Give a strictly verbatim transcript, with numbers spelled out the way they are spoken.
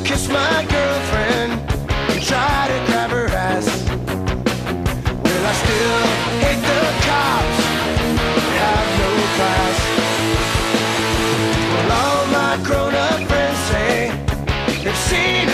kiss my girlfriend and try to grab her ass. Well, I still hate the cops, they have no class. Well, all my grown-up friends say they've seen